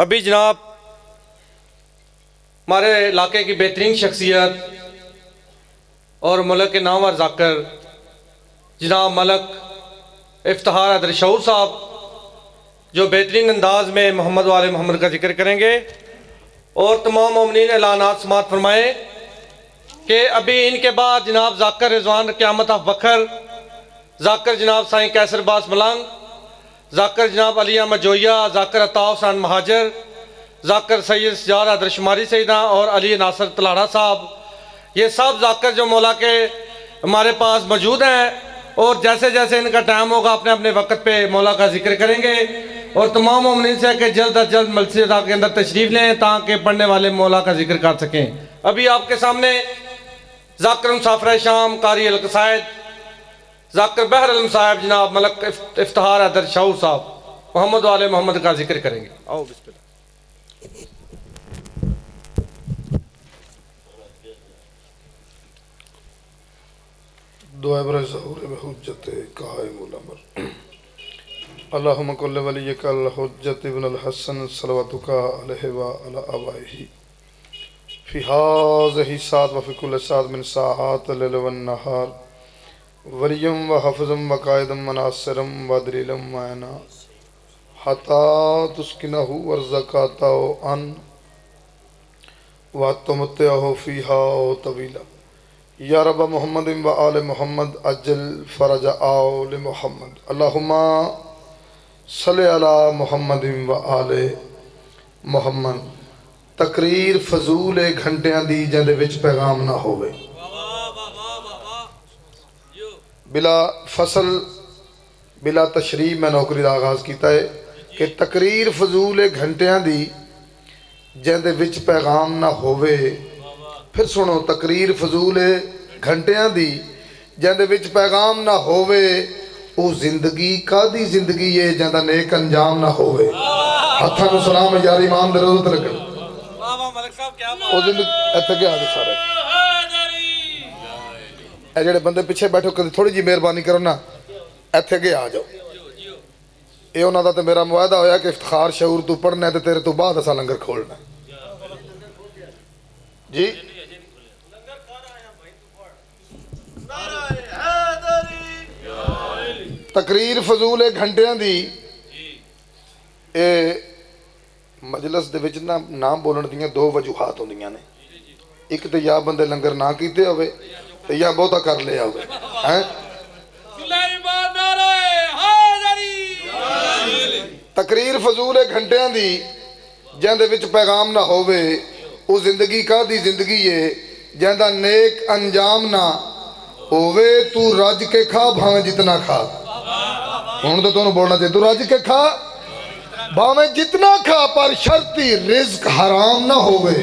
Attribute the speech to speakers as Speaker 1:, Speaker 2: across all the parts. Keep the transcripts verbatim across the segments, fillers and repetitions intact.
Speaker 1: ابھی جناب ہمارے علاقے کی بہترین شخصیت اور ملک کے نامور ذاکر جناب ملک افتخار حیدر شعور صاحب جو بہترین انداز میں محمد وآل محمد کا ذکر کریں گے اور تمام مومنین اعلانات سماعت فرمائیں کہ ابھی ان کے بعد جناب ذاکر رضوان قیامت آف بکھر، ذاکر جناب سائیں کیسر باس ملنگ، ذاکر جناب علی احمد جویہ، ذاکر عطا حسین مہاجر، ذاکر سید سجاد حیدر شماری سیدہ اور علی ناصر تلاڑہ صاحب، یہ سب ذاکر جو مولا کے ہمارے پاس موجود ہیں اور جیسے جیسے ان کا ٹائم ہوگا اپنے اپنے وقت پہ مولا کا ذکر کریں گے اور تمام مومنین سے کہ جلد از جلد مسجد کے اندر تشریف لیں تاکہ پڑھنے والے مولا کا ذکر کر سکیں۔ ابھی آپ کے سامنے ذاکر مسافر شام قاری القصائد ذاکر بحر علم صاحب جناب ملک افتخار حیدر شعور صاحب محمد وآل محمد کا ذکر کریں گے۔ آؤ بسم اللہ۔
Speaker 2: دعا برائے ظہور بحجت قائم الامر اللہم کل ولیک الحجت ابن الحسن صلواتک علیہ وعلی آبائہ فی ہذہ ساعت وفی کل ساعت من ساعات اللیل والنہار ولیم و حفظم و قائدم و ناصرم و دلیلم معنا حتی تسکنہ ورزقاتہ ان و تمتعہ فیہا طویلا یا رب محمد و آل محمد اجل فرج آل محمد اللہم صلی علی محمد و آل محمد۔ تقریر فضول گھنٹیاں دی جندے وچ پیغام نہ ہوئے، بلا فصل بلا تشریح میں نوکری دا آغاز کیتا ہے کہ تقریر فضول گھنٹیاں دی جندے وچ پیغام نہ ہوئے۔ پھر سنو، تقریر فضول گھنٹیاں دی جندے وچ پیغام نہ ہوئے، او زندگی کا دی زندگی ہے جندہ نیک انجام نہ ہوئے۔ ہتھاں نو سلام یار ایمان دے روزت لگن او زندگی ایتھے گیا دے سارے اے جڑے بندے پیچھے بیٹھو کدی تھوڑی جی مہربانی کرو نا، ایتھے گیا آ جاؤ۔ اے انہاں دا تے میرا معاہدہ ہویا کہ افتخار شعور تو پڑھنا ہے تے تیرے تو بعد اسا لنگر کھولنا ہے جی۔ تقریر فضول گھنٹیاں دی اے مجلس دے وچ نام بولن دیاں دو وجوہات ہوندیاں نے، ایک تے یا بندے لنگر نہ کیتے ہوئے تے یا بہتا کر لے ہوئے ہیں۔ تقریر فضول گھنٹیاں دی جندے وچ پیغام نہ ہوئے، او زندگی کا دی زندگی ہے جندہ نیک انجام نہ ہوئے۔ تو رج کے کھا بھاویں جتنا کھا، ہون تو تو بولنا چاہیے، تو رج کے کھا بھاویں جتنا کھا پر شرطی رزق حرام نہ ہوئے۔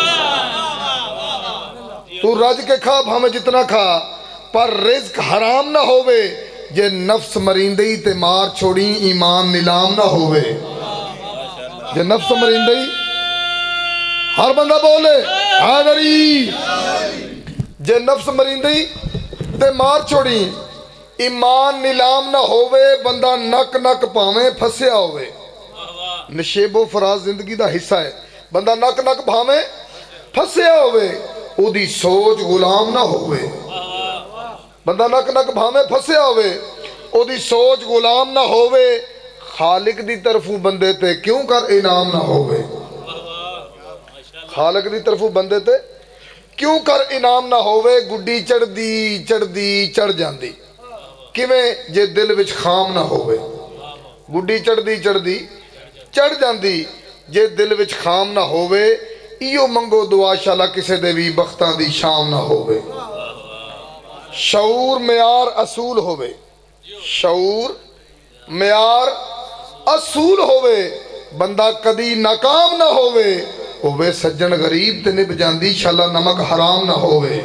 Speaker 2: تو رج کے کھا بھاویں جتنا کھا پر رزق حرام نہ ہوئے، جے نفس مرندئی تے مار چھوڑی ایمان نیلام نہ ہوئے۔ جے نفس مرندئی ہر بندہ بولے حیدری، جے نفس مرندئی تے مار چھوڑی ایمان نیلام نہ ہوئے، بندہ نک نک پاویں پھسیا ہوئے۔ نشیب و فراز زندگی دا حصہ ہے، بندہ نک نک پاویں پھسیا ہوئے، او دی سوچ غلام نہ ہوئے۔ بندہ نک نک پاویں پھسیا ہوئے، او دی سوچ غلام نہ ہوئے۔ خالق دی طرفوں بندے تے کیوں کر انعام نہ ہوئے، خالق دی طرفوں بندے تے کیوں کر انعام نہ ہوئے۔ گڈی چڑھ دی چڑھ دی چڑھ جاندی کیویں جے دل وچ خام نہ ہوئے، گڈی چڑھ دی چڑھ دی چڑھ جاندی جے دل وچ خام نہ ہوئے۔ ایو منگو دعا شالا کسے دے بھی بختاں دی شام نہ ہوئے۔ شعور معیار اصول ہوئے، شعور معیار اصول ہوئے، بندہ کدی ناکام نہ ہوئے۔ ہوئے سجن غریب تے نب جاندی شالا نمک حرام نہ ہوئے۔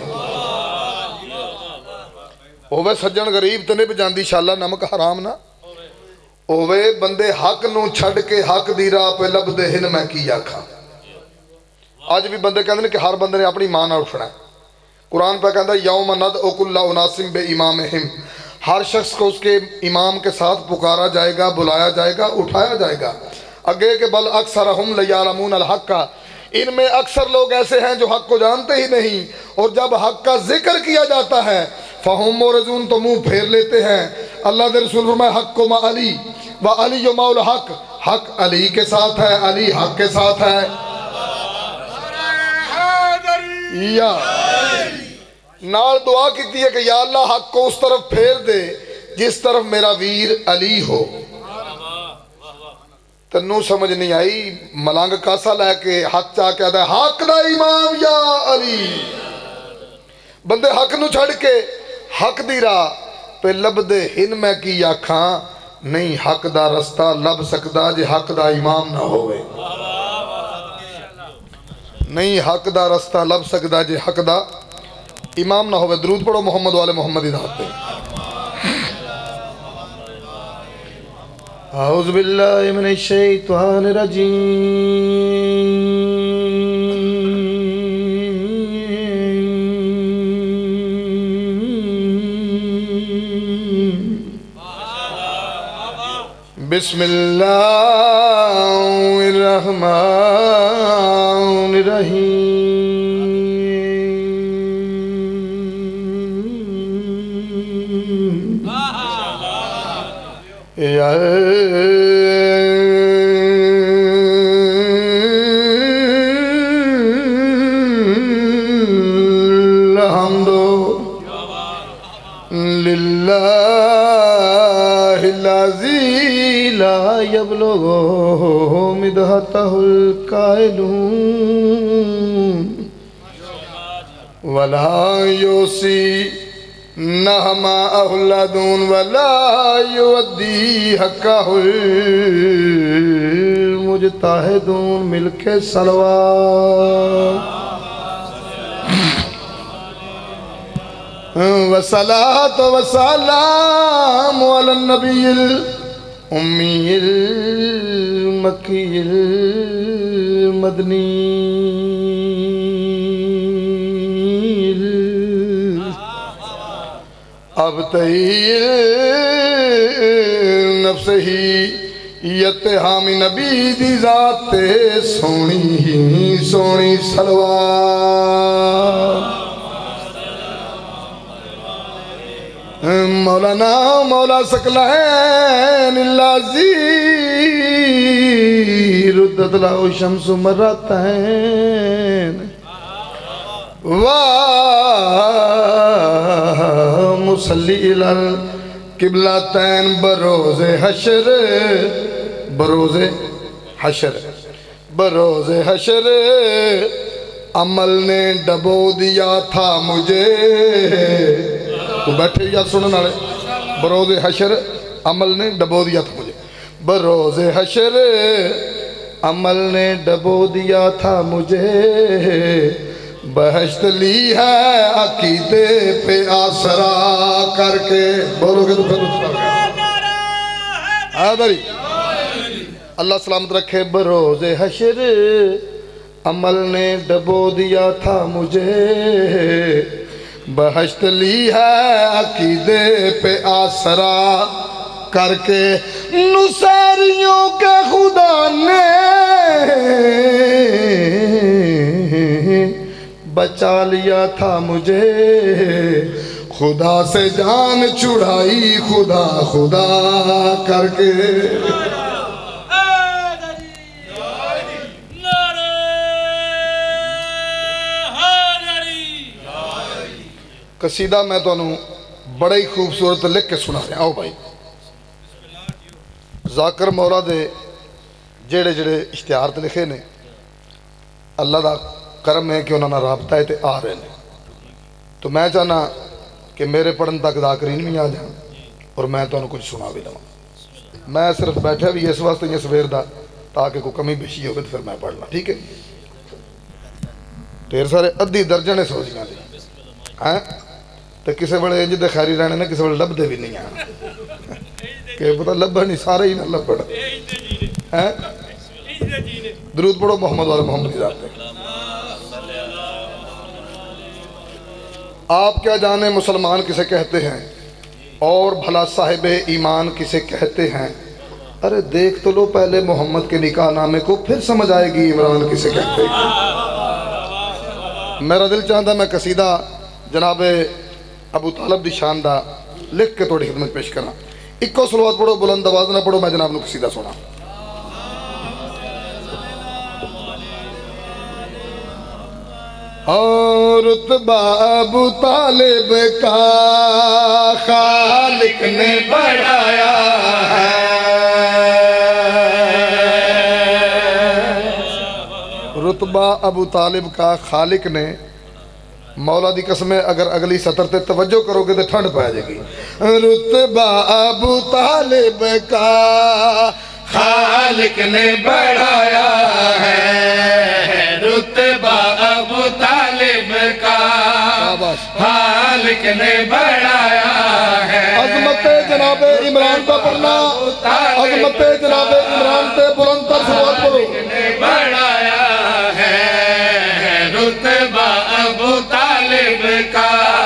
Speaker 2: ہوئے سجن غریب تے نب جاندی شالا نمک حرام نہ ہوئے۔ بندے حق نو چھڑ کے حق دی راہ پہ لب دے ہن میں کی آکھا۔ آج بھی بندے کہندے کہ ہر بندے نے اپنی ماں نہ اٹھنا ہے۔ قرآن پہ کہندہ یوم ندعو کل اناس بے امامہم، ہر شخص کو اس کے امام کے ساتھ پکارا جائے گا، بلایا جائے گا، اٹھایا جائے گا۔ اگے کہ بل اکثرہم لیعلمون الحق کا، ان میں اکثر لوگ ایسے ہیں جو حق کو جانتے ہی نہیں، اور جب حق کا ذکر کیا جاتا ہے فہم مورزون تو منہ پھیر لیتے ہیں۔ اللہ دے رسول فرمائے حق کو ما علی و علی و مولا حق، حق علی کے ساتھ ہے، علی حق کے ساتھ ہے۔ یا نال دعا کیتی ہے کہ یا اللہ حق کو اس طرف پھیر دے جس طرف میرا ویر علی ہو۔ تنو سمجھ نہیں آئی، ملانگ کاسا لے کے حق چاہ کے آدھا ہے حق دا امام یا علی۔ بندے حق نو چھڑ کے حق دی راہ پہ لب دے ہن میں کی آکھاں، نہیں حق دا رستہ لب سکدا جے حق دا امام نہ ہوئے، نہیں حق دا رستہ لب سکدا جے حق دا امام نہ ہوئے۔ درود پڑھو محمد والے محمد ذات پہ۔ اعوذ باللہ من الشیطان الرجیم، بسم اللہ الرحمن الرحیم، یا الحمد للہ الذی لا یبلغ مدحتہ القائلون ولا یوسی نہما اولادون ولا یودی حقہ المجتہدون، مل کے صلوات وصلاۃ وسلام علی النبی الامی المکی المدنی ابتہی نفس ہی یتہام نبی دی ذات سونی ہی سونی صلوات۔ مولانا مولا سکلین اللذی ردت لاؤ شمس مرتین وَمُصَلِّ إِلَى الْقِبْلَتَيْن بروز حشر، بروز حشر بروز حشر عمل نے ڈبو دیا تھا مجھے۔ تو بیٹھے یا سنن آلے، بروز حشر عمل نے ڈبو دیا تھا مجھے، بروز حشر عمل نے ڈبو دیا تھا مجھے، بہشت لی ہے عقیدے پہ آسرا کر کے۔ بولو گے تو پھر آدھری اللہ سلامت رکھے۔ بروز حشر عمل نے ڈبو دیا تھا مجھے، بہشت لی ہے عقیدے پہ آسرا کر کے، نصیریوں کے خدا نے بچا لیا تھا مجھے، خدا سے جان چھڑائی خدا خدا کر کے۔ قصیدہ میں تو انہوں بڑا ہی خوبصورت لکھ کے سنا رہے ہیں۔ آؤ بھائی، ذاکر مولا دے جڑے جڑے اشتہارت لکھے نے، اللہ دا کرم ہے کہ انہوں نے رابطہ ہے تے آ رہے ہیں، تو میں چاہنا کہ میرے پڑھن تک ذاکرین میں آ جائیں اور میں تو انہوں کچھ سنا بھی لوں۔ میں صرف بیٹھا بھی اس واسطے یہ سویر دا تاکہ کوئی کمی بیشی ہوگی تو پھر میں پڑھنا، ٹھیک ہے؟ ڈھیر سارے ادھی درجنے سوچیاں دی ہیں تو کسے بڑے انج دے خیری رہنے نے، کسے بڑے لب دے بھی نہیں ہیں کہ پتہ لبھا نہیں، سارے ہی نہ لب پڑھ ہیں۔ درود پڑھو محمد والے محمد ذات پہ۔ آپ کیا جانے مسلمان کسے کہتے ہیں اور بھلا صاحب ایمان کسے کہتے ہیں، ارے دیکھ تو لو پہلے محمد کے نکاح نامے کو، پھر سمجھ آئے گی عمران کسے کہتے ہیں۔ میرا دل چاہتا میں قصیدہ جناب ابو طالب دی شان دا لکھ کے توڑی خدمت پیش کرنا۔ اکو صلوات پڑھو، بلند آواز نہ پڑھو، میں جناب نو قصیدہ سنا۔ اور رتبہ ابو طالب کا خالق نے بڑھایا ہے، رتبہ ابو طالب کا خالق نے، مولا دی قسم ہے اگر اگلی سطر تے توجہ کرو گے تو ٹھنڈ پہ جائے گی۔ رتبہ ابو طالب کا خالق نے بڑھایا ہے، رتبہ ابو طالب کا خالق نے بڑھایا ہے۔ عظمت جناب عمران کا پڑھنا، عظمت جناب عمران تے بلند تر صلوات پڑھو۔
Speaker 3: بڑھایا ہے رتبہ ابو طالب کا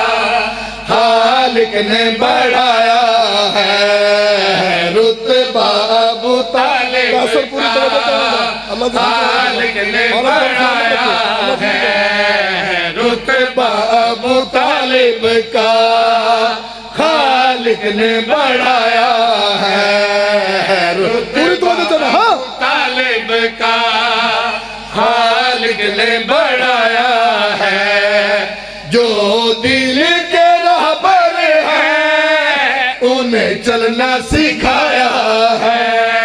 Speaker 2: خالق نے بڑھایا ہے، رتبہ ابو طالب کا
Speaker 3: خالق نے بڑھایا ہے، رتبہ ابو طالب کا
Speaker 2: خالق نے بڑھایا ہے،
Speaker 3: رتبہ ابو طالب کا خالق نے بڑھایا ہے،
Speaker 2: جو دل کے رہبر ہیں انہیں چلنا سکھایا ہے۔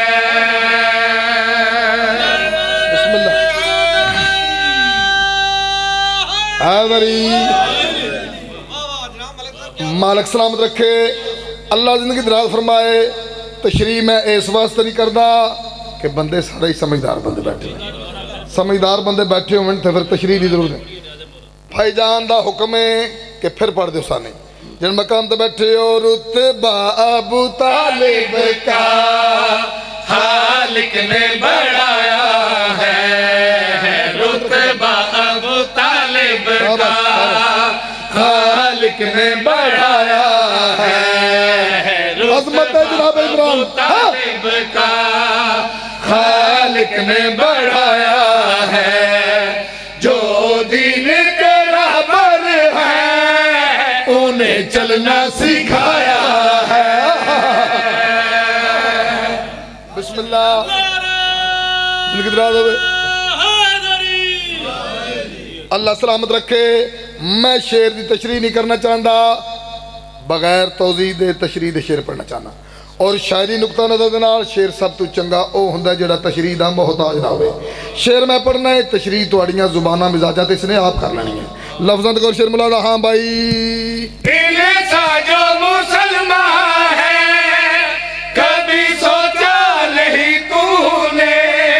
Speaker 2: بسم اللہ حاضری مالک سلامت رکھے، اللہ زندگی دراز فرمائے۔ تشریح میں اس واسطے نہیں کردا کہ بندے سارے ہی سمجھدار بندے بیٹھے ہیں، سمجھدار بندے بیٹھے ہوئے تو پھر تشریح دی ضرورت ہے۔ بھائی جان دا حکم ہے کہ پھر پڑھ دے سانے جن مقام تے بیٹھے ہو۔ رتبہ ابو طالب کا
Speaker 3: خالق نے بڑھایا ہے، رتبہ ابو طالب کا
Speaker 2: خالق نے بڑھایا ہے، عظمت جناب عمران
Speaker 3: طالب کا
Speaker 2: خالق نے بڑھایا ہے، جو دین کے رہبر ہیں انہیں چلنا سکھایا ہے۔ بسم اللہ زندگی دراز ہوئے، اللہ سلامت رکھے۔ میں شعر دی تشریح نہیں کرنا چاہتا، بغیر توضیح دے تشریح دے شعر پڑھنا چاہنا، اور شاعری نقطہ نظر دے نال شعر سب تو چنگا او ہوندا جڑا تشریح دا محتاج نہ ہوئے۔ شعر میں پڑھنا ہے، تشریح تواڈیاں زباناں مزاجاں تے اس نے آپ کر لینی ہے۔ لفظاں تے غور شعر ملا ہاں بھائی۔
Speaker 3: دل سا جو مسلمان ہے کبھی سوچا نہیں تو نے،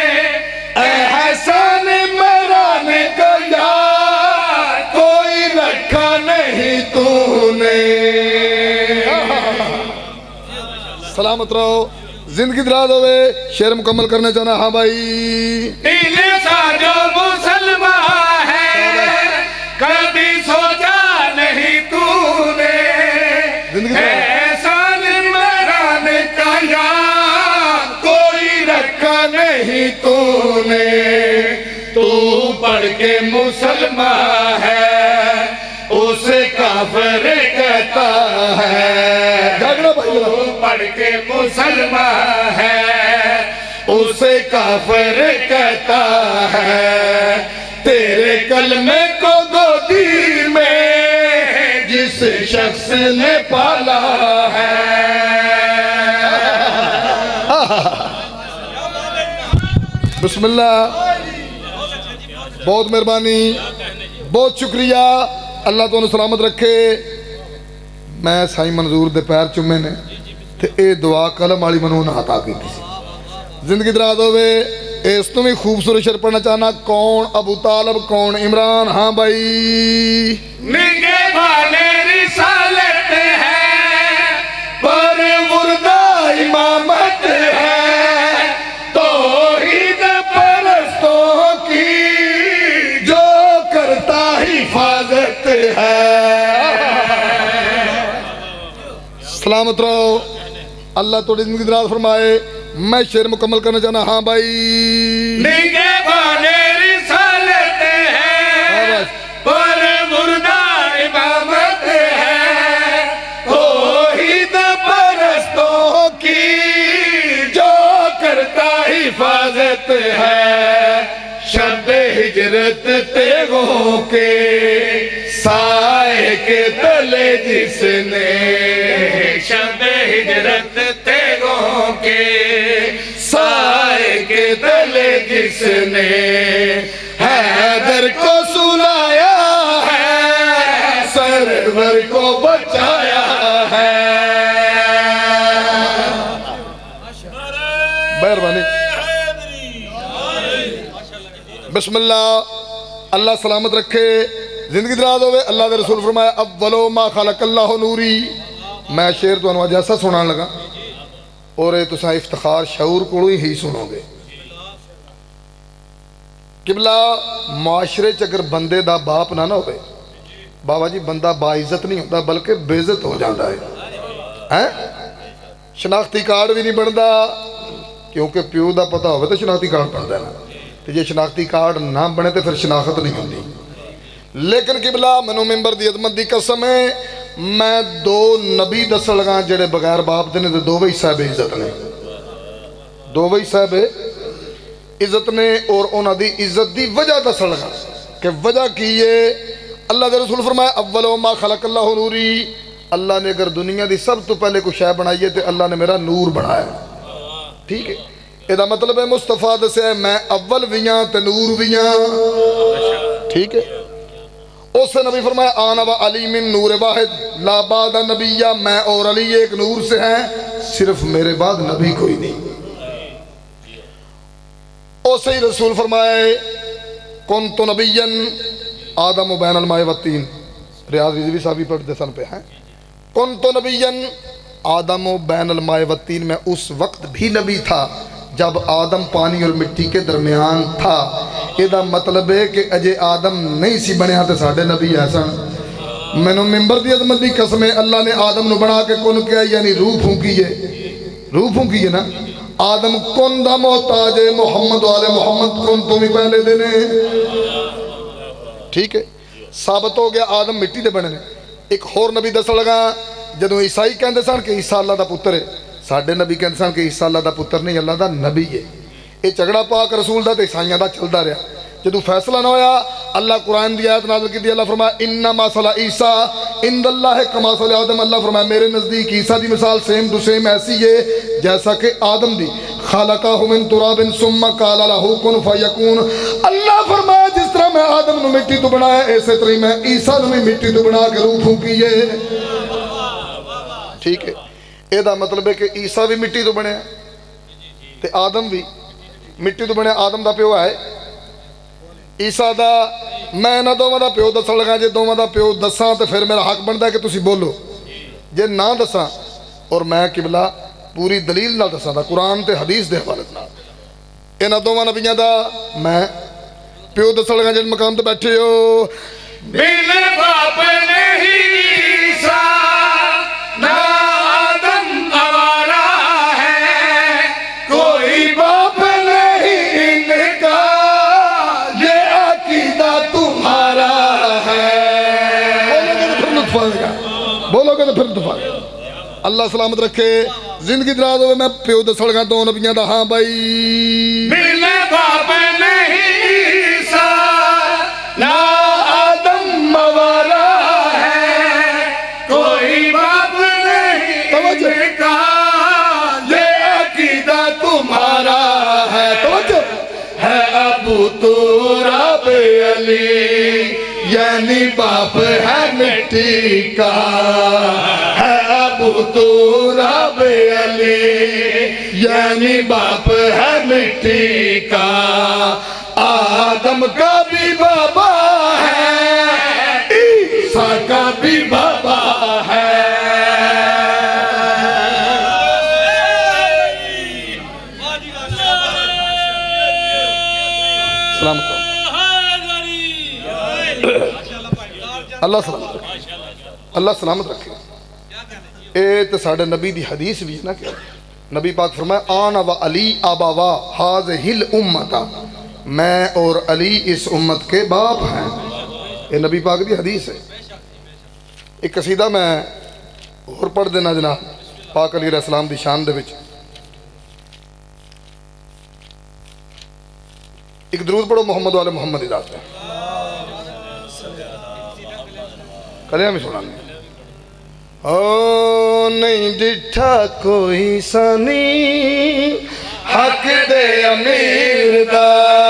Speaker 2: احسان عمران کا یار کوئی رکھا نہیں تو نے۔ سلامت رہو، زندگی دراز ہوئے، شعر مکمل کرنا چاہنا ہاں بھائی۔
Speaker 3: دل سا جو مسلمان ہے کبھی سوچا نہیں تو نے، احسان عمران کا یار کوئی رکھا نہیں تو نے، تو پڑھ کے مسلمان ہے اسے کافر کہتا ہے،
Speaker 2: جاگنا بھائی
Speaker 3: تو پڑھ کے مسلمان ہے اسے کافر کہتا ہے، تیرے کلمے کو گودی میں جس شخص نے پالا ہے۔
Speaker 2: بسم اللہ، بہت مہربانی، بہت شکریہ، اللہ تو سلامت رکھے۔ میں سائی منظور دے پیر چومے نے تے اے دعا قلم والی منوں نہ عطا کی تھی۔ زندگی دراز ہوئے، اس تو بھی خوبصورت شعر پڑھنا چاہنا۔ کون ابو طالب، کون عمران؟ ہاں بھائی۔
Speaker 3: نگے والے رسالت ہے پر مردہ امامت ہے، توحید پرستوں کی
Speaker 2: جو کرتا حفاظت ہے۔ سلامت رہو، اللہ تو زندگی دراز فرمائے۔ میں شعر مکمل کرنا چاہنا. ہاں بھائی
Speaker 3: نگہبان رسالت ہے پر مردہ امامت ہے توحید پرستوں کی جو کرتا حفاظت ہے شب ہجرت تیغوں کے سائے کے تلے جس نے شب ہجرت تیغوں کے سائے کے تلے جس نے حیدر کو سلایا ہے سرور کو بچایا ہے.
Speaker 2: مہربانی. بسم اللہ. اللہ سلامت رکھے زندگی دراز ہوئے. اللہ دے رسول فرمایا اولو ما خلق اللہ نوری. میں شعر تو انواع جیسا سنان لگا اور یہ تساں افتخار شعور کو ہی سنو گے. قبلہ معاشرے چ اگر بندے دا باپ نہ نہ ہوئے بابا جی بندہ با عزت نہیں ہوتا بلکہ بے عزت ہو جاتا ہے. شناختی کارڈ بھی نہیں بنتا کیونکہ پیو دا پتہ ہوئے تو شناختی کارڈ بنتا ہے نا. تو یہ شناختی کارڈ نہ بنے تو پھر شناخت نہیں ہوتی. لیکن قبلہ منو ممبر دی عظمت دی قسم ہے میں دو نبی دس لگا جڑے بغیر باپ دے نے دو وہی صاحب عزت نے دو وہی صاحب عزت نے اور انہاں دی عزت دی وجہ دس لگا کہ وجہ کی یہ اللہ دے رسول فرمایا اولو ما خلق اللہ نوری. اللہ نے اگر دنیا دی سب تو پہلے کوئی شے بنائی ہے تو اللہ نے میرا نور بنایا. ٹھیک ہے یہ دا مطلب ہے مصطفیٰ دسے ہے میں اول ویاں تے نور ویاں. ٹھیک ہے اس سے نبی فرمایا آنا و علی من نور واحد لا بعد نبیہ. میں اور علی ایک نور سے ہیں صرف میرے بعد نبی کوئی نہیں. اس سے ہی رسول فرمائے کنت نبیا آدم و بین الماء والتین. ریاض رضوی صاحب بھی پڑھتے سن پہ ہیں کنت نبیا آدم و بین الماء والتین. میں اس وقت بھی نبی تھا جب آدم پانی اور مٹی کے درمیان تھا. یہ دا مطلب ہے کہ اجے آدم نہیں سی بنیا تے ساڑھے نبی ایسا. میں نے ممبر دی عظمت دی قسم ہے اللہ نے آدم نو بنا کے کن کیا یعنی روح پھونکی ہے روح پھونکی ہے نا. آدم کن دا محتاج ہے محمد والے محمد کن تو بھی پہلے دینے. ٹھیک ہے ثابت ہو گیا آدم مٹی دے بنے. ایک اور نبی دس لگا جدو عیسائی کہندے سن کہ عیسیٰ اللہ دا پتر ہے ساڑھے نبی کہندے سن کہ عیسیٰ اللہ دا پتر نہیں اللہ دا نبی ہے. یہ جھگڑا پاک رسول دا تے عیسائیاں دا چلدا رہا. جدو فیصلہ نہ ہویا اللہ قرآن دی آیت نازل کی دی. اللہ فرمایا انما صلی عیسیٰ عند اللہ کما صلی آدم. اللہ فرمایا میرے نزدیک عیسیٰ دی مثال سیم ٹو سیم ایسی ہے جیسا کہ آدم دی. خالقہ من تراب ثم قال له کن فیکون. اللہ فرمایا جس طرح میں آدم نو مٹی تو بنایا ایسے طرح میں عیسیٰ نو بھی مٹی تو بنا کے روح پھونکی ہے. ٹھیک ہے یہ دا مطلب ہے کہ عیسیٰ بھی مٹی تو بنے تے آدم بھی مٹی تو بنے. آدم دا پیو ہے عیسیٰ دا. میں نہ دونوں دا پیو دسن لگا جے دونوں دا پیو دساں تو پھر میرا حق بنتا ہے کہ تسی بولو. جے نہ دساں اور میں قبلہ پوری دلیل نہ دساں دا قرآن تے حدیث دے حوالے نال انہاں دونوں نبیاں دا میں پیو دسن لگا جے مقام تے بیٹھے ہو.
Speaker 3: بن باپ نہیں عیسیٰ نہ آدم آوارہ ہے کوئی باپ نہیں ان کا یہ عقیدہ تمہارا ہے.
Speaker 2: بولو گے تو پھر دفاع. اللہ سلامت رکھے زندگی دراز ہوئے. میں پیو دس لگا دو نبیاں دا. ہاں بھائی
Speaker 3: بن باپ نہیں عیسیٰ نہ آدم آوارہ ہے کوئی باپ نہیں ان کا یہ عقیدہ تمہارا ہے. توجہ ہے ابو تراب علی یعنی باپ ہے مٹی کا. ہے ابو تراب علی یعنی باپ ہے مٹی کا. آدم کا بھی بابا ہے عیسیٰ کا بھی بابا ہے.
Speaker 2: سلامت اللہ سلامت رکھے اللہ سلامت رکھے. اے تو ساڑھے نبی دی حدیث بھی ہے نا کہ نبی پاک فرمایا آنا و علی آباوا ہاذہل امتا، میں اور علی اس امت کے باپ ہیں. یہ نبی پاک دی حدیث ہے. ایک قصیدہ میں اور پڑھ دینا جناب پاک علی علیہ السلام دی شان دے وچ. ایک درود پڑھو محمد والے محمد ذات پہ. کلیاں میں سنا نہیں. او نہیں ڈٹھا کوئی سانی حق دے امیر دا،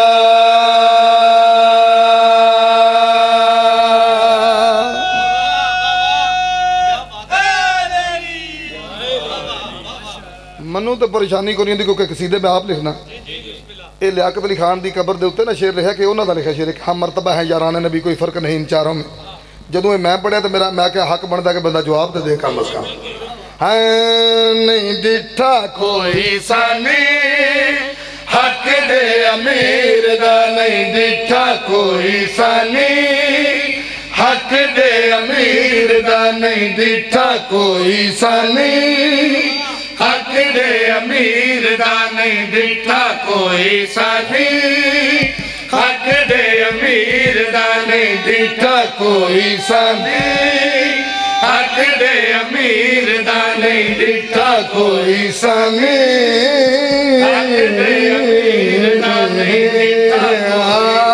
Speaker 2: منو تو پریشانی کو نہیں دی کیونکہ قصیدے میں آپ لکھنا. اے لیاقت علی خان دی قبر دے ہوتے نا شعر لکھا کہ انہوں دا لکھا شعر ہم مرتبہ ہیں یاران نبی کوئی فرق نہیں ان چاروں میں. جدوں میں پڑھیا تو میرا میں کیا حق بنتا کہ بندہ جواب دے دے کم از کم. ہے نہیں ڈٹھا کوئی سانی حق دے امیر دا، نہیں ڈٹھا کوئی سانی حق دے امیر دا، نہیں ڈٹھا کوئی سانی حق دے امیر دا، نہیں ڈٹھا کوئی سانی حق دے امیر دا، نہیں ڈٹھا کوئی سانی حق دے امیر دا، نہیں ڈٹھا کوئی سانی حق دے امیر دا، نہیں ڈٹھا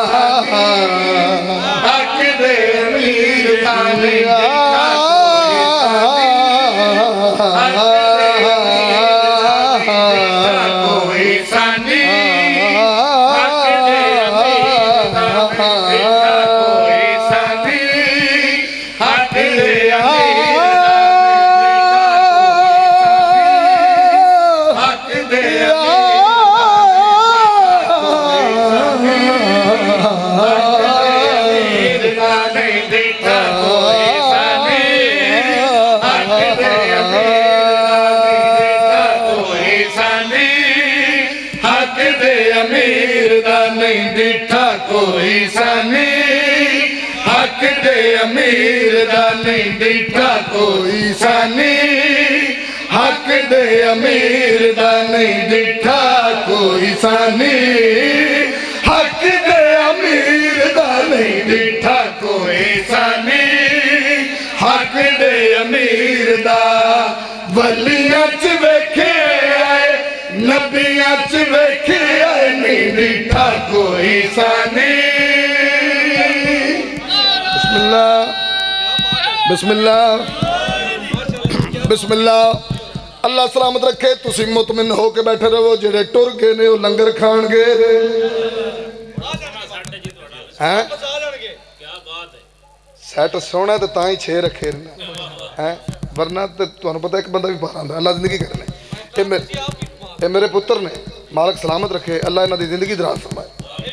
Speaker 2: حق دے امیر دا، نہیں کوئی سانی حق دے امیر دا، نہیں ڈٹھا کوئی سانی حق دے امیر دا، نہیں ڈٹھا کوئی سانی حق دے امیر دا، نہیں ڈٹھا کوئی سانی حق دے امیر دا. ولیاں چ ویکھے آئے نبیاں چ ویکھے آئے، نہیں ڈٹھا کوئی سانی. بسم اللہ بسم اللہ بسم اللہ. اللہ سلامت رکھے. تسی مطمئن ہو کے بیٹھے رہو. جڑے ٹر گئے نے وہ لنگر کھان گے ہیں. سیٹ سونا تو تاں ہی چھے رکھے ہیں، ورنہ تو پتہ ایک بندہ بھی باہر آندا. اللہ زندگی کرنے. اے میرے پتر نے مالک سلامت رکھے. اللہ انہاں دی زندگی دراز فرمائے.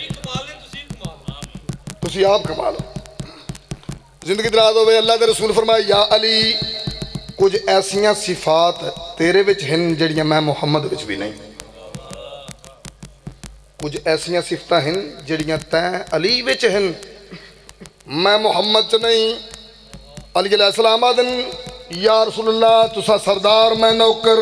Speaker 2: تسی آپ کمال ہو، زندگی دراز ہوئے. اللہ دے رسول فرمائے یا علی کچھ ایسیاں صفات تیرے وچ ہن جڑیاں میں محمد وچ بھی نہیں. کچھ ایسیاں صفتاں ہن جڑیاں تیں علی وچ ہن میں محمد چ نہیں. علی علیہ السلام آدن یا رسول اللہ تسا سردار میں نوکر،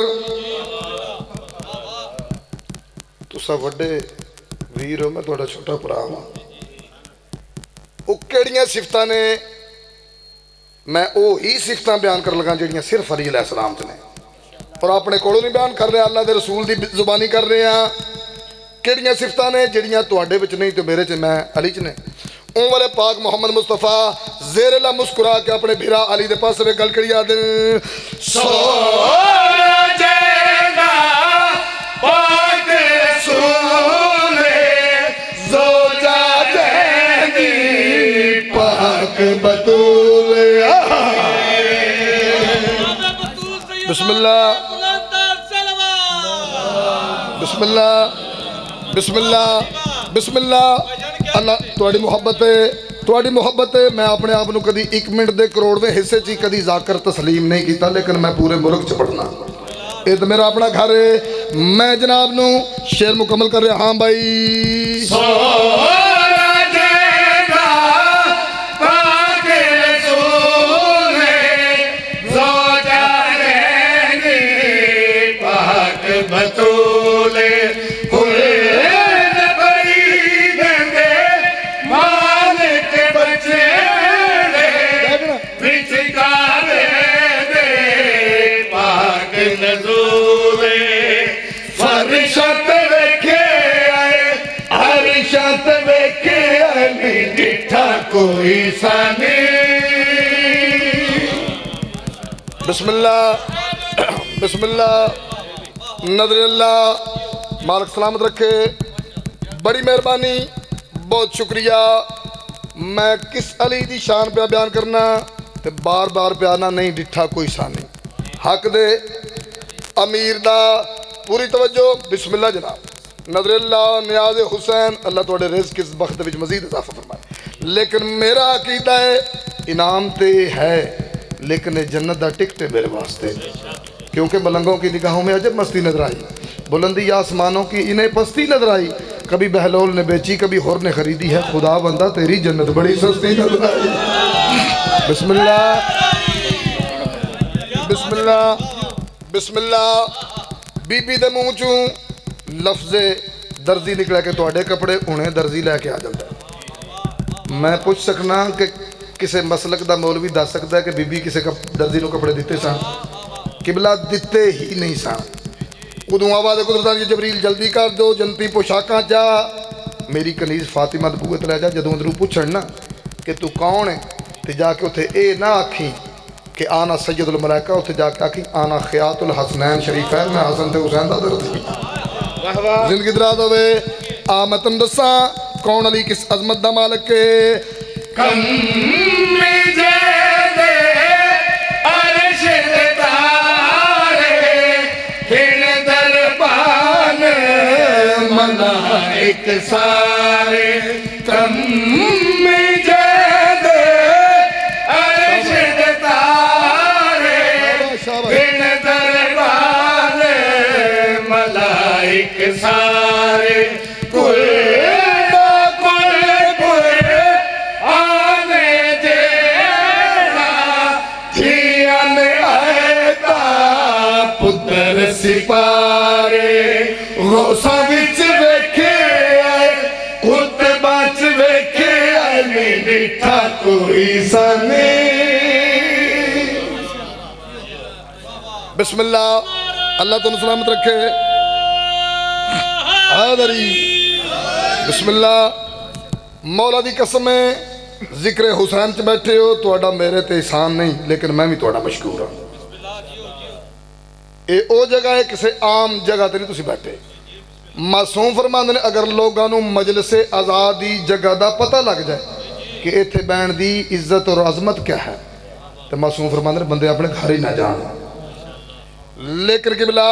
Speaker 2: تسا وڈے ویر ہو میں تھوڑا چھوٹا پرا ہوں. وہ کیڑیاں صفتاں نے میں او ہی صفتاں بیان کر لگا جڑیاں صرف علی علیہ السلام چ نے، اور اپنے کولوں نہیں بیان کر رہے، اللہ دے رسول دی زبانی کر رہے ہیں. کیڑیاں صفتاں نے جڑیاں تواڈے وچ نہیں تو میرے چ میں علی چ نے. اون والے پاک محمد مصطفیٰ زیر اللہ مسکرا کے اپنے بھیرا علی دے پاس گل کری آدن سونا جینا پاک رسول زوجہ جینی پاک بطول. بسم اللہ بسم اللہ بسم اللہ بسم اللہ. اللہ تواڈی محبت ہے، تواڈی محبت ہے. میں اپنے آپ کدی ایک منٹ دے کروڑویں حصے چی کدی ذاکر تسلیم نہیں کیتا، لیکن میں پورے ملک چ پڑھنا. یہ تو میرا اپنا گھر ہے. میں جناب نو شعر مکمل کر رہا. ہاں بھائی
Speaker 3: जन्नत वेखे अली डिठा कोई सानी।
Speaker 2: बिस्मिल्लाह बिस्मिल्लाह, नजर अल्लाह, मालिक सलामत रखे। बड़ी मेहरबानी, बहुत शुक्रिया। मैं किस अली दी शान पे बयान करना ते बार बार प्यारना नहीं डिठा कोई सानी। हक दे अमीर दा पूरी तवज्जो। बिस्मिल्लाह जनाब। नजर अल्लाह, नियाज हुसैन, अल्लाह थोड़े रिज़्क़ इस वक्त विच मज़ीद इजाफा फरमाए। लेकिन मेरा अकीदा है इनाम ते है, लेकिन ये जन्नत दा टिकट है मेरे वास्ते, क्योंकि मलंगों की निगाहों में अजब मस्ती नजर आई, बुलंदी आसमानों की इन्हें पस्ती नजर आई। कभी बहलोल ने बेची, कभी होर ने खरीदी है, खुदा बंदा तेरी जन्नत बड़ी सस्ती नजर आई। बिस्मिल्लाह बिस्मिल्लाह बिस्मिल्लाह। बीबी दे मुंह चों लफ्ज़े दर्जी निकला के तुहाडे कपड़े हुणे दर्जी लैके आ जाता। मैं पूछ सकना कि किसी मसलक दा मौलवी दस सकता है कि बीबी किसी दर्जी को कपड़े दिते सन? किबला दिते ही नहीं सन। उदों आवाज़ कुदरत की जबरील जल्दी कर दो, जनती पोशाकां जा। मेरी कनीज फातिमा दे बूहे ते लै जा। जदों अंदरों पुछण ना कि तू कौन है, तो जाके उत्थे ए ना आखी कि आना सैयदुल मलाइका, उत्थे जाके आखी आना खियातुल हसनैन शरीफैन, मैं हसन ते हुसैन दा दर्जी। जिंदगी दराज होवे। आ मैं तुम दसा कौन अली किस अजमत दा मालिक है।
Speaker 3: कम दे अर्श दे तारे किन दरबान मलाइक सारे। कम दे अर्श दे तारे किन दरबान मलाइक सारे। कुल पुत्र सिपारे गौसा विच वेखे आए, कुतबा च वेखे आए, मैं डिठा कोई सानी।
Speaker 2: बिस्मिल्लाह, अल्लाह तुम सलामत रखे। हादरी बिस्मिल्लाह। मौला दी कसम है जिक्र हुसैन च बैठे हो, तुहाडा मेरे ते एहसान नहीं, लेकिन मैं भी तुहाडा मशकूर हाँ। ये ओ जगह है, किसी आम जगह ते नहीं तुसी बैठे। मासूम फरमांदे ने अगर लोगों को मजलिस आज़ादी जगह का पता लग जाए कि इत्थे बैण दी इज्जत और अजमत क्या है, तो मासूम फरमांदे ने बंदे अपने घर ही ना जान। लेकिन किबला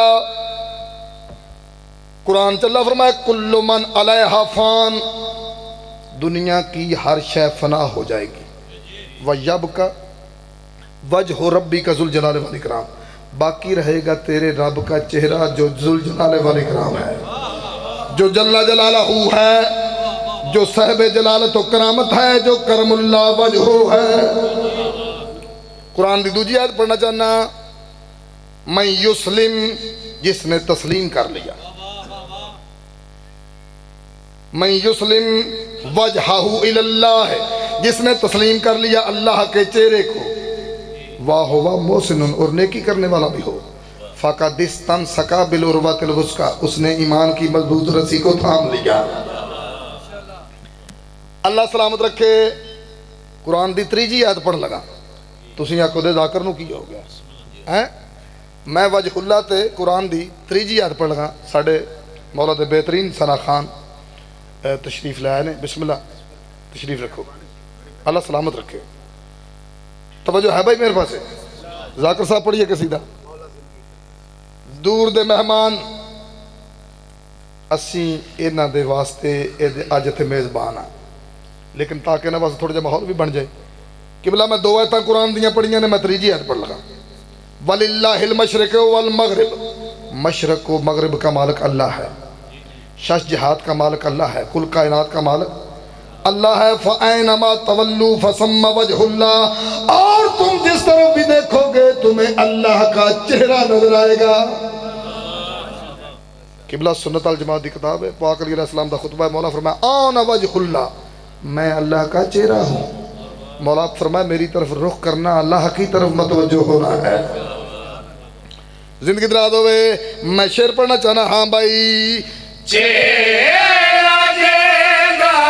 Speaker 2: कुरान चला फरमाया कुल्लु मन अलैहा फान, दुनिया की हर शय फना हो जाएगी। व यबका वजह रब्बी का जुल जलाल वाल इकराम, बाकी रहेगा तेरे रब का चेहरा जो जुल जलाल वाल इकराम है, जो जल्ला जलालहू है, जो साहिब जलालत व करामत है, जो करमुल्ला वजहू है। कुरान की दूसरी आयत पढ़ना चाहना। मैं युस्लिम, जिसने तस्लीम कर लिया। मैं युस्लिम वजहहू इलल्लाह है, जिसने तस्लीम कर लिया अल्लाह के चेहरे को। वाह वाह मोहसिनुन, और नेकी करने वाला भी हो। फ़क़दिस्तन सका बिल उर्वतिल वुस्का, उसने ईमान की मजबूत रस्सी को थाम लिया। अल्लाह सलामत रखे। कुरान की त्रीजी आयत पढ़ लगा। तुसीं आखो दे जाकर नूं की हो गया है। मैं वजहुल्लाह ते कुरान की त्रीजी आयत पढ़ लगा। साढ़े मौला दे बेहतरीन सना खान तशरीफ लाए ने। बिस्मिल्लाह, तशरीफ रखो। अल्लाह सलामत रखे। तवज्जो है भाई मेरे पास? जाकर साहब पढ़िए कसीदा। दूर दे मेहमान असी इन्हां दे वास्ते अज इत्थे मेज़बान हाँ, लेकिन ताकि इन्हां वास्ते थोड़ा जिहा माहौल भी बन जाए। किबला मैं दो आयतां कुरान दियां पढ़ियां ने, मैं त्रीजी आयत पढ़ लगा। वलिल्लाहिल मशरिक वल मगरिब, मशरक व मगरिब का मालिक अल्लाह है, शश जहाद का मालिक अल्लाह है, कुल कायनात का मालिक अल्लाह है। फ़अैनमा तवल्लू फसम्मा वजहुल्लाह, और तुम जिस तरफ भी देखोगे तुम्हें अल्लाह का चेहरा नजर आएगा। किबला सुन्नत अल जमात की किताब है, पाक अली अलैहिस्सलाम दा खुतबा है। मौला फरमाया आना वजहुल्लाह, मैं अल्लाह का चेहरा हूँ। मौला फरमाया मेरी तरफ रुख करना, अल्लाह की तरफ मतवज्जो होना है। जिंदगी दराज होवे। मैं शेर पढ़ना चाहना। हाँ भाई।
Speaker 3: चेहरा जेगा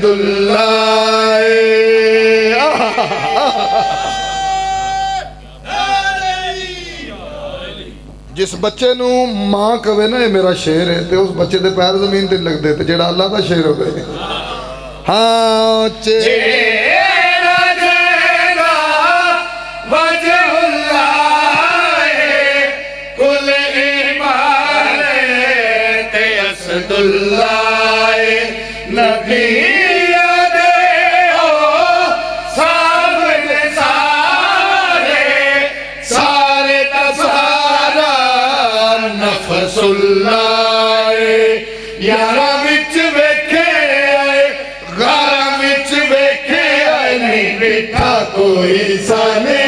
Speaker 2: اللہ جس بچے نو ماں کہے نا یہ میرا شیر ہے تے اس بچے دے پیر زمین تے لگ دے تے جیڑا اللہ دا شیر ہو گئے ہاں
Speaker 3: چیرا جیرا وجہ اللہ کل ایمان تے اسد اللہ نبی اللہ یارا وچ ویکھے آئے غارا وچ ویکھے آئے نہیں بیٹھا کوئی سانے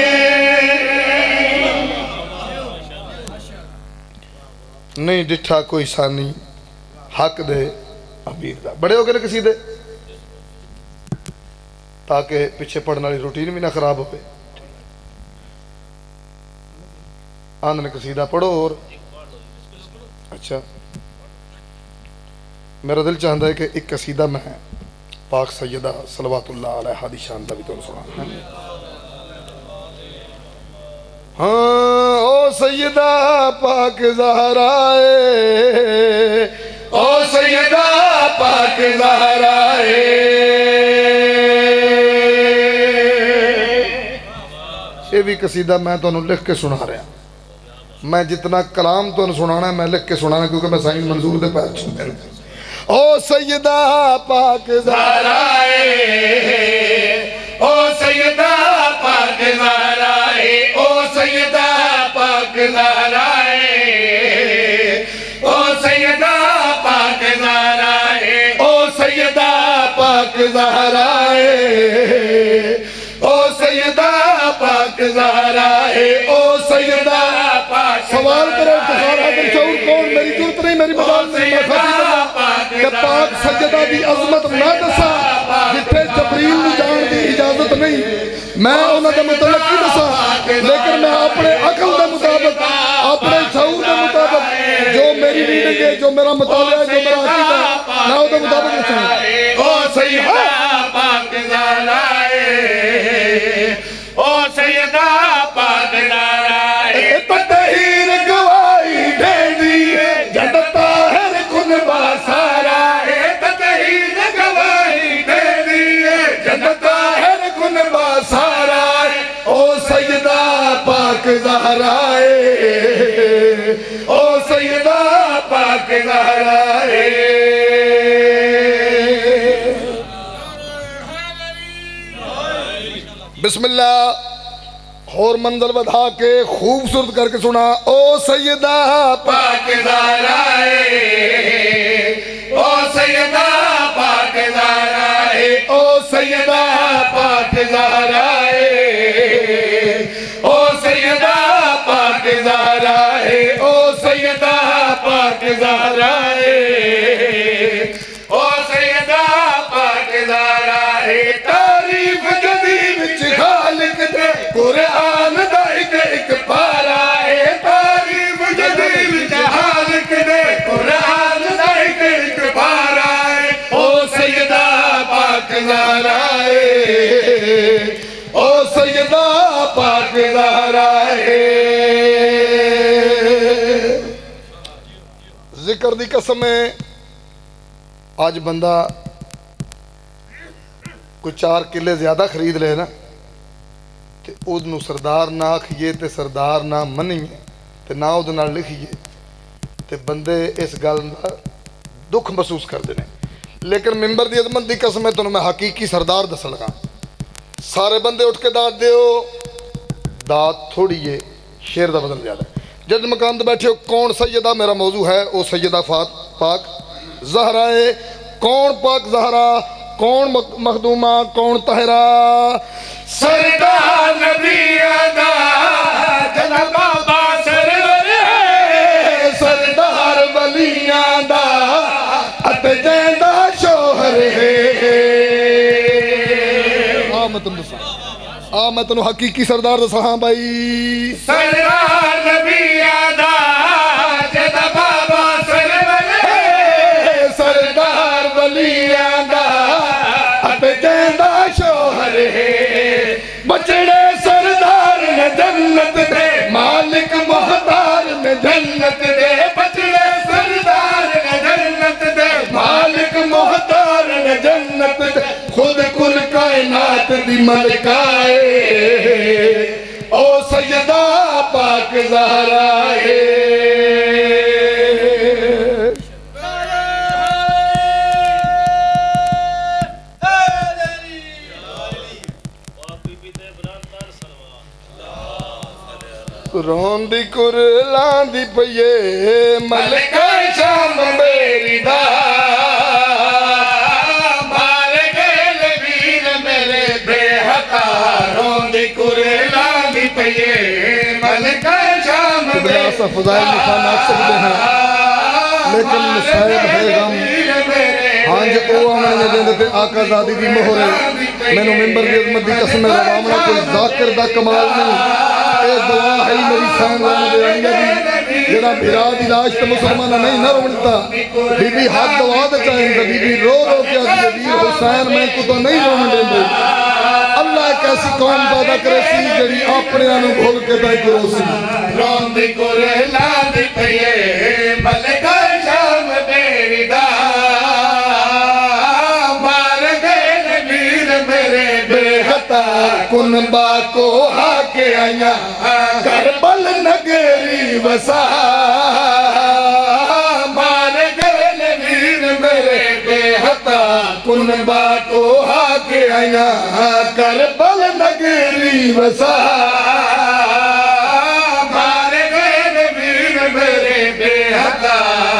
Speaker 2: نہیں ڈٹھا کوئی سانی حق دے امیر دا بڑے ہو گئے کسی دے تاکہ پیچھے پڑھنے والی روٹین بھی نہ خراب ہو پے آندھنے قصیدہ پڑھو اور اچھا میرا دل چاہتا ہے کہ ایک قصیدہ میں پاک سیدہ صلوات اللہ علیہ حادی شان دا بھی تو سنا ہاں او سیدہ پاک زہرائے
Speaker 3: او سیدہ پاک زہرائے
Speaker 2: یہ بھی قصیدہ میں تو انہوں لکھ کے سنا رہا میں جتنا کلام تو انہوں سنانا ہے میں لکھ کے سنانا کیونکہ میں سائن منظور دے پیر چھوڑے او سیدہ پاک
Speaker 3: زہرائے او سیدہ پاک زہرائے او سیدہ پاک زہرائے او سیدہ پاک زہرائے او سیدہ پاک زہرائے او سیدہ پاک زہرائے او سیدہ
Speaker 2: سوال کرو تخارہ در شعور کون میری ضرورت نہیں میری مدال سے میں خطیب کہ پاک سجدہ دی عظمت نہ دسا جتھے جبریل نے جان دی اجازت نہیں میں انہوں نے مطلق کی دسا لیکن میں اپنے عقل دے مطابق اپنے شعور دے مطابق جو میری ریڈنگ ہے جو میرا مطالعہ ہے جو میرا عقیدہ ہے میں وہ دے مطابق دسا
Speaker 3: او سیدہ پاک زہرائے او سیدہ پاک زہرائے تطہیر گواہی دے دیئے جد طاہر کن باسارا تطہیر گواہی دے دیئے جد طاہر کن باسارا او سیدہ پاک زہرائے او سیدہ پاک زہرائے
Speaker 2: بسم اللہ اور منزل بدھا کے خوبصورت کر کے سنا او سیدہ
Speaker 3: پاک زہرائے او سیدہ پاک زہرائے او سیدہ پاک زہرائے او سیدہ پاک زہرائے او سیدہ پاک زہرائے او سیدہ پاک زہرائے تعریف جدید وچ خالق دے قرآن دا ایک ایک پارا ہے تعریف جدید وچ خالق دے قرآن دا ایک ایک پارا ہے او سیدہ پاک زہرائے او سیدہ پاک زہرائے
Speaker 2: ذکر دی قسم ہے آج بندہ کوئی چار کلے زیادہ خرید لے نا تے اودنو سردار نہ آکھئے تے سردار نہ منیے تے نہ اودنا لکھئے تے بندے اس گل دا دکھ محسوس کر دینے لیکن ممبر دی عظمت دی قسم ہے تو میں حقیقی سردار دس لگا سارے بندے اٹھ کے داد دیو داد تھوڑی ہے شیر دا بدل زیادہ جج مقام دے بیٹھے ہو کون سیدہ میرا موضوع ہے او سیدہ فات پاک زہرائے کون پاک زہرہ کون مخدومہ کون طاہرہ
Speaker 3: سردار نبی آدھا جنہ بابا سرور ہے سردار ولی آدھا ات جیندہ شوہر ہے
Speaker 2: آ میں تم دسا آ میں تنو حقیقی سردار دسا ہاں بھائی
Speaker 3: سردار نبی آدھا جنہ بابا سرور ہے سردار ولی آدھا जन्नत दे बचड़े सरदार ने जन्नत दे मालिक मुख्तार ने जन्नत दे खुद कुल कायनात दी मलकाए ओ सैयदा पाक ज़हरा है रोंदी कुरलांदी पये मलका शाम मेरी दा मार गए वीर मेरे बेहता रोंदी कुरलांदी पये मलका शाम मेरी दा
Speaker 2: फज़ाइल निशान आ सकते हैं लेकिन मुसाहिब है गम हाँ जी ओ आमने देंदे ते आका ज़ादी दी मोहर मैनू मिंबर दी अज़मत दी कसम रवामना कोई ज़ाकिर दा कमाल नहीं ए दुआ है मेरी सामने दे अलिया दी जेड़ा भिरा दी लाश ते मुसलमान नहीं न रोणता बीबी हाथ दुआ दे चाहेंदा बीबी रो रो के आखदे वीर हुसैन मैं को तो नहीं रोण देंदे अल्लाह एक ऐसी कौम पैदा करे सी जेड़ी अपने नु भूल के बै करो सी
Speaker 3: रोंदी कुरला दी पये मलका शाम मेरी दा मार गए वीर मेरे बेहता कुनबा को हाके आया करबल नगरी वसा मार गए वीर मेरे बेहता कुनबा को हाके आया करबल नगरी वसा मार गए वीर मेरे बेहता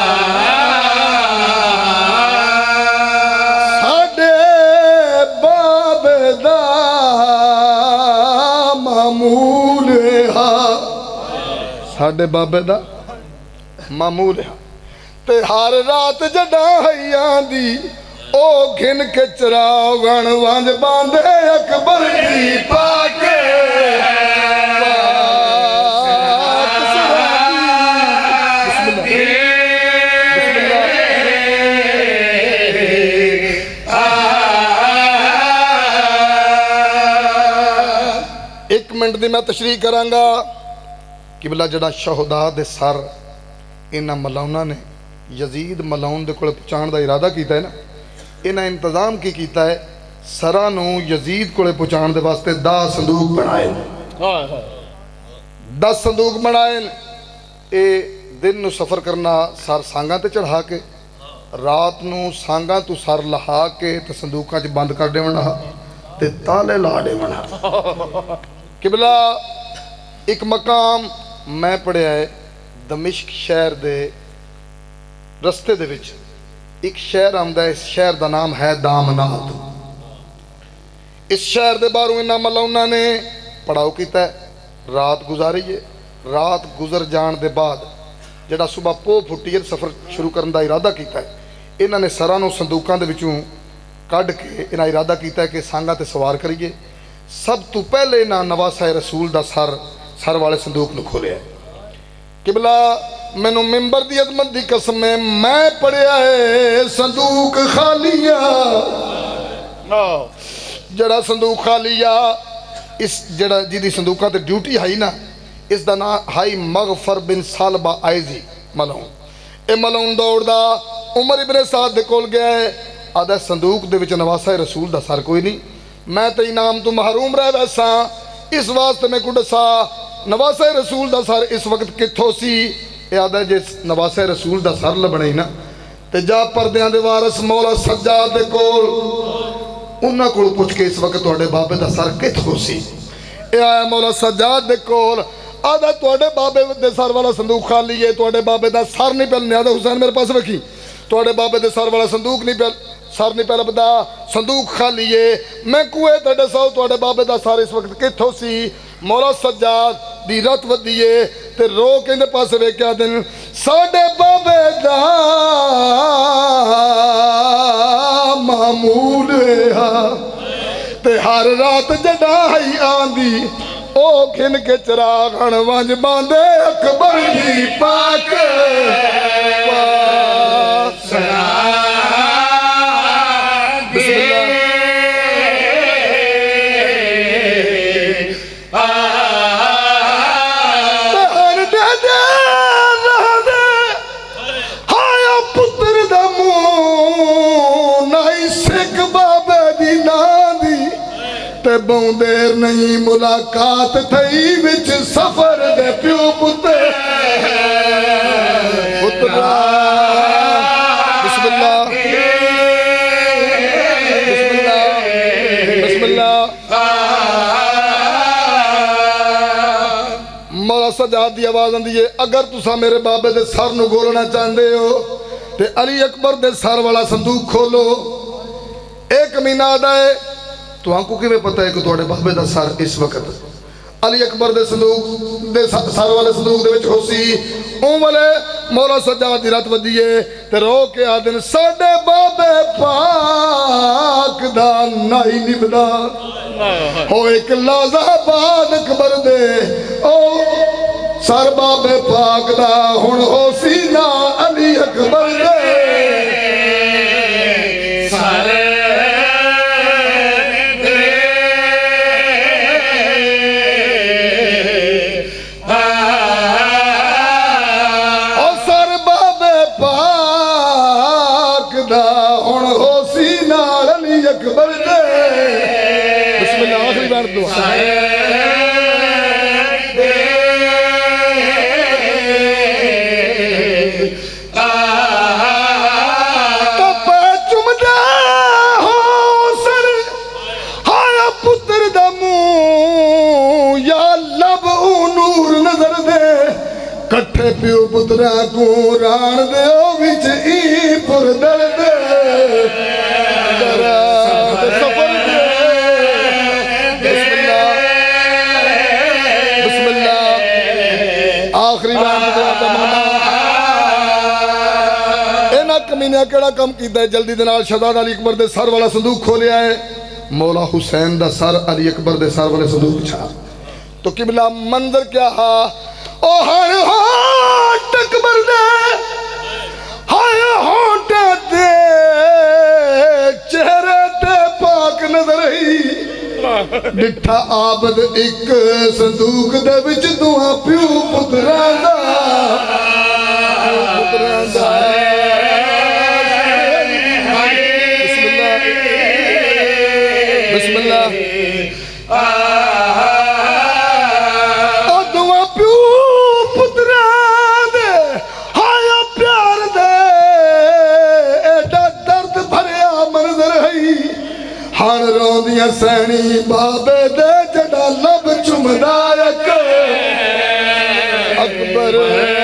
Speaker 2: साडे बाबे दा मामूल हा साडे बाबे दा मामूल हा ते हर रात जडा हैया दी ओ घिन के चरागण वंज बांधे अकबर दी पाके एक मिनट दी मैं तशरीह करांगा कि बला जड़ा शहुदा दे सर इन्हां मलाउना ने यजीद मलाउन दे कोल पहुंचाण दा इरादा कीता है ना इन्हां इंतजाम की कीता है सरा नू यजीद कोले पहुंचाण दे वास्ते दस संदूक बनाए दस संदूक बनाए ए दिन नू सफर करना सर सांगा ते चढ़ा के रात नू सांगा तू सर लहा के ते संदूकां च बंद कर देवना ते ताले ला देवना किबला एक मकाम मैं पढ़िया है दमिश्क शहर दे रस्ते दे विच एक शहर आंदा है इस शहर दा नाम है दामनात इस शहर दे बाहरों इन्हां मलाउना ने पड़ाव कीता है रात गुजारी है रात गुजर जान दे बाद जड़ा सुबह पो फुट्टी सफर शुरू करने का इरादा कीता है इन्हां ने सरां नूं संदूकां दे विचों कढ़ के इन्हां इरादा कीता है कि सांगा ते सवार करिए सब तो पहले इन्हां नवासा रसूल दा सर सर वाले संदूक नूं खोलिया किबला मैनू मिंबर दी अजमत दी कसम है मैं पढ़िया है संदूक खालिया जड़ा संदूक खालिया इस जड़ा जिहदी संदूकां ते ड्यूटी है ना इस दा नाम हाई मगफर बिन सालबा आइजी मलाउन ए मलाउन दौड़दा उमर इब्ने साद दे कोल गया है आदा संदूक दे विच नवासा रसूल दा सर कोई नहीं मैं तो इनाम तो महरूम रह वैसा इस वास्ते मैं को दसा नवासा रसूल दा सर इस वक्त कित्थों सी आदा जिस नवासा रसूल दा सर लबना ही ना ते जा पर्दियां दे वारस मौला सज्जाद दे कोल उन्हां कोल पुछ के इस वक्त तुहाडे बाबे दा सर कित्थों सी ए आया मौला सज्जाद दे कोल आदा तुहाडे बाबे दे सर वाला संदूक खाली है तुहाडे बाबे दा सर नहीं पल न्यादा हुसैन मेरे पास रखी तुहाडे बाबे दे सर वाला संदूक नहीं पल सर नहीं पल बदा संदूक खाली है मैं कुएं ते दसाओ तुहाडे बाबे दा सर इस वक्त कित्थों सी मौला सज्जाद दी रत वधी है ते रो के इंदे पासे वेख्या दिन साडे बाबे दा मामूल हा ते हर रात जड़ा ही आंदी ओ खिन के चिराग हण वंज बांधे अकबर दी पाक تے بہوں دیر نہیں ملاقات تھئی وچ سفر دے پیو پتر پترا بسم اللہ بسم اللہ بسم اللہ مولا سجاد دی آواز آندی ہے اگر تسا میرے بابے دے سر نو گولنا چاہندے ہو تے علی اکبر دے سر والا صندوق کھولو ایک مہینہ آدھا ہے تو ہم کو کی میں پتہ ہے کہ توڑے بابے دا سر اس وقت علی اکبر دے صندوق دے سر والے صندوق دے وچ ہو سی اون والے مولا سجاد دی رات ودیے تے رو کے آدن ساڑے بابے پاک دا نائی نبدا ہو ایک لازہ باد اکبر دے او سر بابے پاک دا ہن ہو سی نا علی اکبر دے سر کٹھے پیو پترہ کو ران دے او وچ ای پر درد درد سفر دے بسم اللہ بسم اللہ آخری ران دے آدمانا اینا کمینہ کیڑا کم کی دے جلدی دنال شہزاد علی اکبر دے سر والا صندوق کھولے آئے مولا حسین دا سر علی اکبر دے سر والے صندوق چھا تو قبلہ منظر کیا ہا او ہر ہونٹ اکبر دے ہائے ہونٹ دے چہرے تے پاک نظر ہی ڈٹھا آبد ایک صندوق دے وچ دعا پیو پتران دا پتران دا بسم اللہ بسم اللہ ہن روندیاں سینی بابے دے جڑا لب چمدا اکبر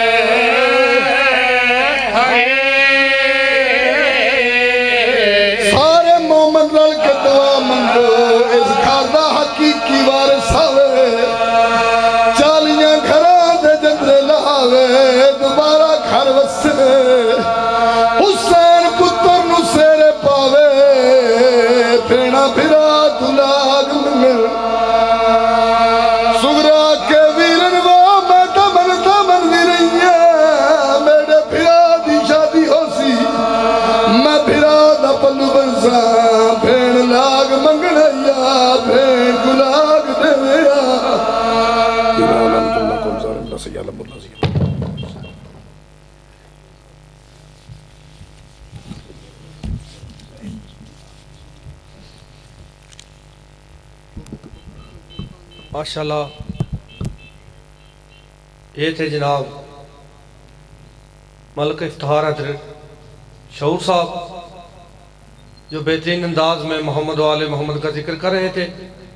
Speaker 2: سارے مومن لڑ کے دعا منگو اس گھر دا حقیقی وارث ہوے چالیاں گھراں دے جندرے لاوے دوبارہ گھر وسے حسین پتر نو سیرے پاوے پھینا پھرا دلاغ منگل سگرا کے ویرن وہ میں دمن دمن دی رہی ہے میرے پھرا دی شادی ہو سی میں پھرا دا پلو برسا پھین لاغ منگلیا پھین گلاغ دے ویا دینا علامت اللہ کو امزار اللہ سے یعلم اللہ سے
Speaker 1: ماشاءاللہ یہ تھے جناب ملک افتخار حضرت شعور صاحب جو بہترین انداز میں محمد و آل محمد کا ذکر کر رہے تھے